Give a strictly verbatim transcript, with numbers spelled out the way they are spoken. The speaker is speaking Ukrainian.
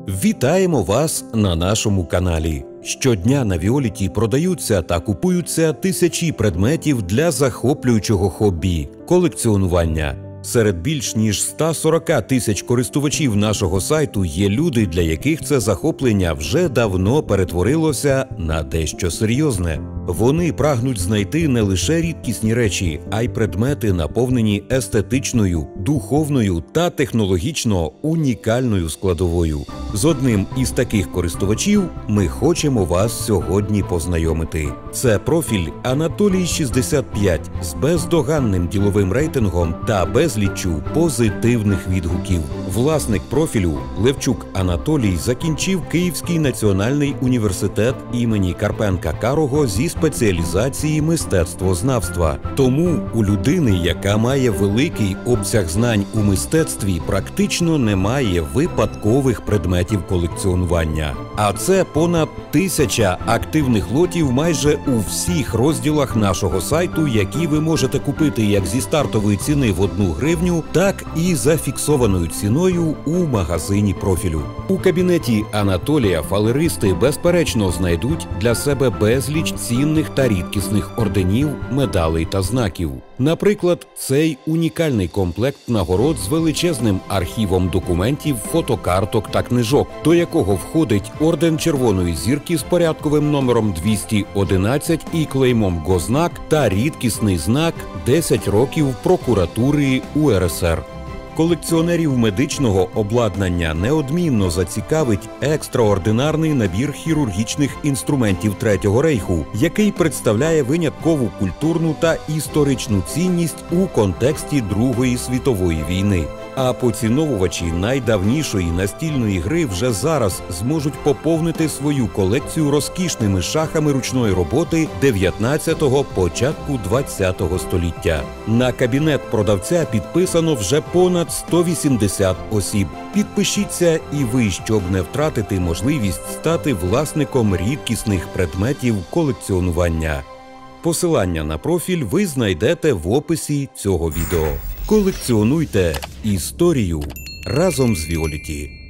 Вітаємо вас на нашому каналі. Щодня на Віоліті продаються та купуються тисячі предметів для захоплюючого хобі – колекціонування. Серед більш ніж ста сорока тисяч користувачів нашого сайту є люди, для яких це захоплення вже давно перетворилося на дещо серйозне. Вони прагнуть знайти не лише рідкісні речі, а й предмети, наповнені естетичною, духовною та технологічно унікальною складовою. З одним із таких користувачів ми хочемо вас сьогодні познайомити. Це профіль Анатолій шістдесят п'ять з бездоганним діловим рейтингом та безліччю позитивних відгуків. Власник профілю Левчук Анатолій закінчив Київський національний університет імені Карпенка-Карого зі спеціалізації мистецтвознавства. Тому у людини, яка має великий обсяг знань у мистецтві, практично немає випадкових предметів колекціонування. А це понад тисяча активних лотів майже у всіх розділах нашого сайту, які ви можете купити як зі стартової ціни в одну гривню, так і за фіксованою ціною у магазині профілю. У кабінеті Анатолія фалеристи безперечно знайдуть для себе безліч цінних та рідкісних орденів, медалей та знаків. Наприклад, цей унікальний комплект нагород з величезним архівом документів, фотокарток та книжок, до якого входить орден Червоної зірки з порядковим номером двісті одинадцять і клеймом «Гознак» та рідкісний знак «десять років прокуратури У Ер Ес Ер». Колекціонерів медичного обладнання неодмінно зацікавить екстраординарний набір хірургічних інструментів Третього рейху, який представляє виняткову культурну та історичну цінність у контексті Другої світової війни. А поціновувачі найдавнішої настільної гри вже зараз зможуть поповнити свою колекцію розкішними шахами ручної роботи дев'ятнадцятого – початку двадцятого століття. На кабінет продавця підписано вже понад сто вісімдесят осіб. Підпишіться і ви, щоб не втратити можливість стати власником рідкісних предметів колекціонування. Посилання на профіль ви знайдете в описі цього відео. Колекціонуйте історію разом з Віоліті.